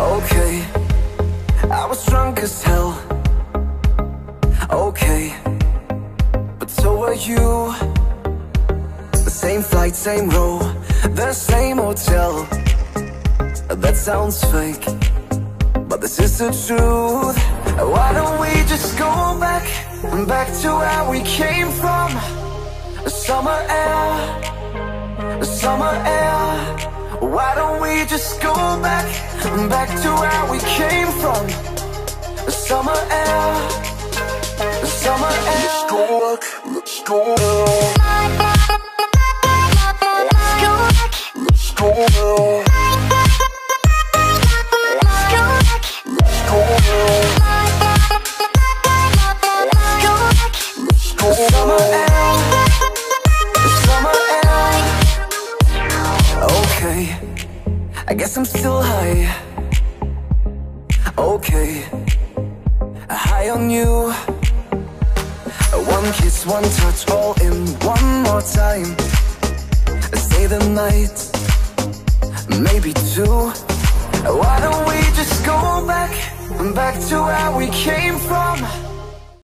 Okay, I was drunk as hell. Okay, but so are you. The same flight, same row, the same hotel. That sounds fake, but this is the truth. Why don't we just go back, back to where we came from? Summer air, summer air. Why don't we just go back, back to where we came from? Summer air, summer air. Let's go back, let's go back. Let's go back. Summer air, summer air. Okay, I guess I'm still high. Okay, high on you. One kiss, one touch, all in one more time. Stay the night, maybe two. Why don't we just go back, back to where we came from?